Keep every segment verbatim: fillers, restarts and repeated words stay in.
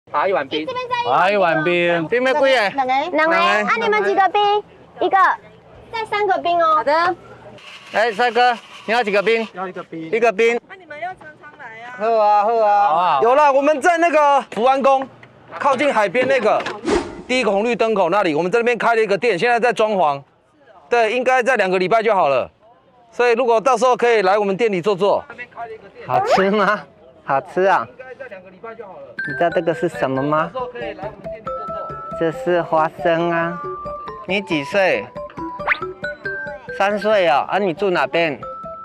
好，一碗冰。 这边再好，一碗冰，冰要几个？ 两个，两个。啊，你们几个冰？一个，再三个冰哦。好的。 哎，帅哥，你要几个冰？ 要一个冰。 一个冰。 那你们要常常来啊。 喝啊喝啊！ 好不好？ 有了，我们在那个福安宫，靠近海边那个第一个红绿灯口那里，我们在那边开了一个店，现在在装潢。对，应该在两个礼拜就好了。所以如果到时候可以来我们店里坐坐。那边开了一个店。 好吃吗？好吃啊！ 应该在两个礼拜就好了。 你知道这个是什么吗？ 到时候可以来我们店里坐坐。 这是花生啊。你几岁？三岁哦。啊，你住哪边？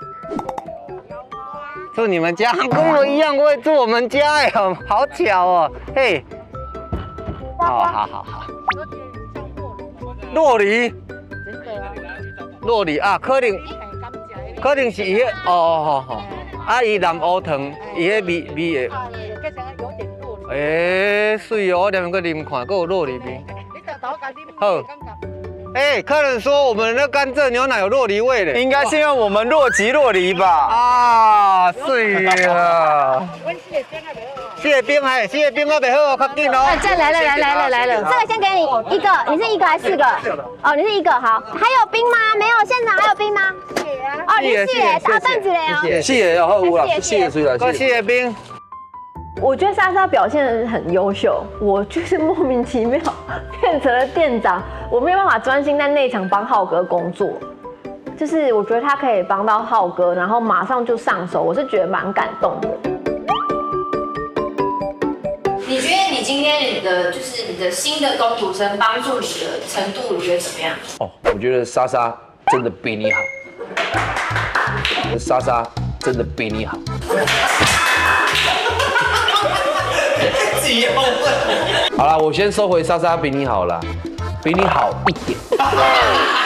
住你们家，跟我一样，我也住我们家哎，好巧哦。嘿。哦，好好好。 洛梨。 洛梨啊，可能可能是伊个哦哦好好。啊，伊南乌糖，伊迄味味的。诶，水哦，我连个啉看，还有洛梨冰。好。哎，客人说我们的甘蔗牛奶有洛梨味的， 应该是因为我们若即若离吧？ 啊，是啊。谢谢冰还，谢谢冰我袂好，较紧哦。 这来了来来了来了，这个先给你一个，你是一个还是四个？哦，你是一个，好。还有冰吗？没有，现场还有冰吗？哦，你是耶，啊，凳子嘞哦。 四个要好有啦，四个水啦。 够谢谢冰。 我觉得莎莎表现得很优秀，我就是莫名其妙变成了店长，我没有办法专心在内场帮浩哥工作。就是我觉得他可以帮到浩哥，然后马上就上手，我是觉得蛮感动的。 你觉得你今天你的就是你的新的工读生帮助你的程度，你觉得怎么样？ 哦，我觉得莎莎真的比你好，莎莎真的比你好。好了，我先收回莎莎比你好啦，比你好一点。